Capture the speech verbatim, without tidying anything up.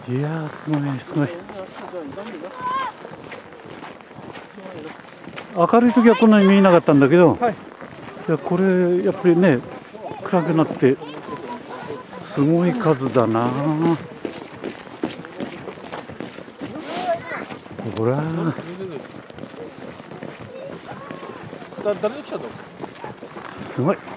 いやー、すごいすごい。明るい時はこんなに見えなかったんだけど、はい、いやこれやっぱりね暗くなってすごい数だな。ほらすごい。